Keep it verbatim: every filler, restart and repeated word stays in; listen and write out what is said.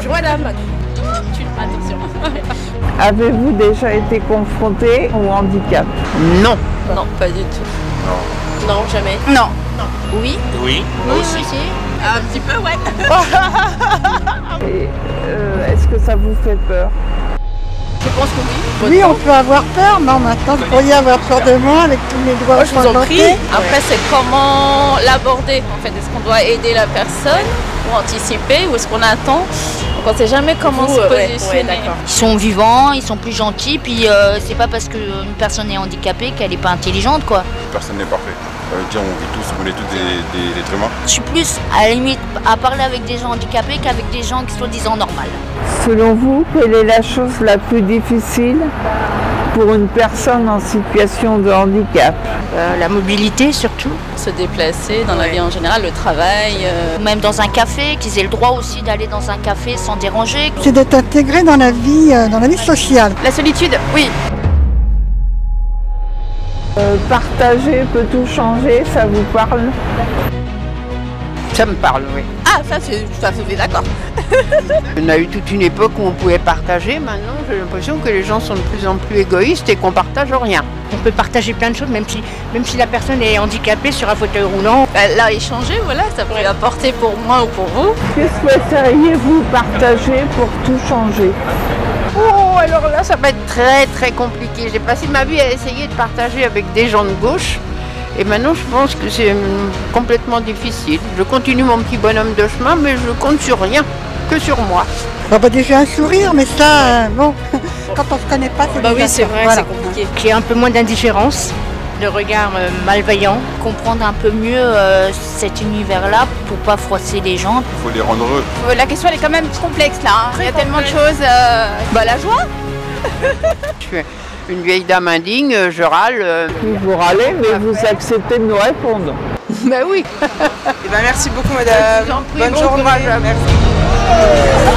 madame. Tu attention. Avez-vous déjà été confronté au handicap? Non. Non, pas du tout. Non. Non, jamais. Non. Non. Oui. Oui. Moi aussi. aussi. Un petit peu, ouais. Et euh, est-ce que ça vous fait peur? Je pense que oui. Oui, on peut avoir peur, mais maintenant, vous pourriez avoir peur de moi avec tous mes doigts. Moi, je vous en prie. Après, c'est comment l'aborder, en fait. Est-ce qu'on doit aider la personne ou anticiper ou est-ce qu'on attend? Donc, on ne sait jamais comment vous, se positionner. Ouais, ouais, ils sont vivants, ils sont plus gentils, puis euh, c'est pas parce qu'une personne est handicapée qu'elle n'est pas intelligente, quoi. Personne n'est parfait. Ça veut dire on vit tous, on est tous des, des, des êtres humains. Je suis plus à la limite à parler avec des gens handicapés qu'avec des gens qui sont disant normal. Selon vous, quelle est la chose la plus difficile pour une personne en situation de handicap? euh, La mobilité surtout. Se déplacer dans ouais. la vie en général, le travail. Euh... Même dans un café, qu'ils aient le droit aussi d'aller dans un café sans déranger. C'est d'être intégré dans la vie, euh, dans la vie sociale. La solitude, oui. Euh, partager peut tout changer, ça vous parle? Ça me parle, oui. Ah, ça c'est tout à fait d'accord. On a eu toute une époque où on pouvait partager. Maintenant, j'ai l'impression que les gens sont de plus en plus égoïstes et qu'on partage rien. On peut partager plein de choses, même si, même si la personne est handicapée sur un fauteuil roulant. Bah, là, échanger, voilà, ça pourrait apporter pour moi ou pour vous. Que souhaiteriez-vous partager pour tout changer? Oh, alors là, ça va être très très compliqué. J'ai passé ma vie à essayer de partager avec des gens de gauche. Et maintenant, je pense que c'est complètement difficile. Je continue mon petit bonhomme de chemin, mais je compte sur rien, que sur moi. Ah bah déjà un sourire, mais ça, euh, bon, quand on se connaît pas, c'est bah déjà oui, c'est vrai, voilà. c'est compliqué. Qu'il y ait un peu moins d'indifférence, de regard euh, malveillant. Comprendre un peu mieux euh, cet univers-là pour pas froisser les gens. Il faut les rendre heureux. Euh, la question elle est quand même complexe là. Hein. Il y a tellement de choses. Euh... Bah la joie. Je suis une vieille dame indigne, je râle. Euh... Vous râlez, mais vous acceptez de nous répondre. Bah oui. Et ben merci beaucoup madame. Bonne journée. Merci.